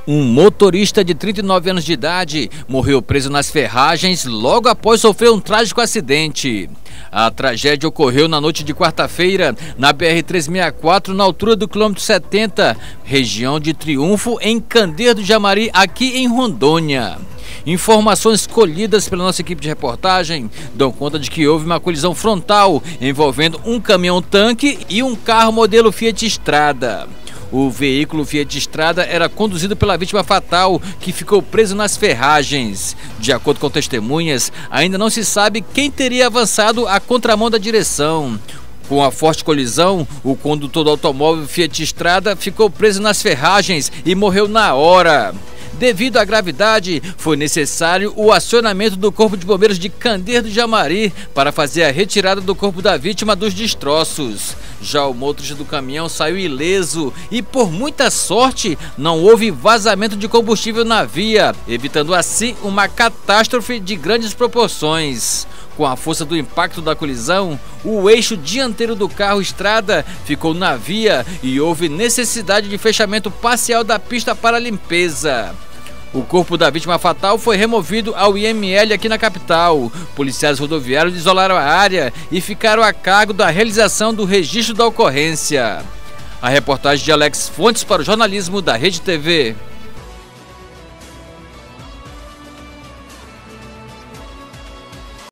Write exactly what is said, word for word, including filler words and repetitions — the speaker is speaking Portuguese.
Um motorista de trinta e nove anos de idade morreu preso nas ferragens logo após sofrer um trágico acidente. A tragédia ocorreu na noite de quarta-feira na B R trezentos e sessenta e quatro, na altura do quilômetro setenta, região de Triunfo, em Candeeiro do Jamari, aqui em Rondônia. Informações colhidas pela nossa equipe de reportagem dão conta de que houve uma colisão frontal envolvendo um caminhão-tanque e um carro modelo Fiat Strada. O veículo Fiat Strada era conduzido pela vítima fatal, que ficou preso nas ferragens. De acordo com testemunhas, ainda não se sabe quem teria avançado à contramão da direção. Com a forte colisão, o condutor do automóvel Fiat Strada ficou preso nas ferragens e morreu na hora. Devido à gravidade, foi necessário o acionamento do Corpo de Bombeiros de Candeeiro do Jamari para fazer a retirada do corpo da vítima dos destroços. Já o motorista do caminhão saiu ileso e, por muita sorte, não houve vazamento de combustível na via, evitando assim uma catástrofe de grandes proporções. Com a força do impacto da colisão, o eixo dianteiro do carro Strada ficou na via e houve necessidade de fechamento parcial da pista para limpeza. O corpo da vítima fatal foi removido ao I M L aqui na capital. Policiais rodoviários isolaram a área e ficaram a cargo da realização do registro da ocorrência. A reportagem de Alex Fontes para o jornalismo da Rede T V.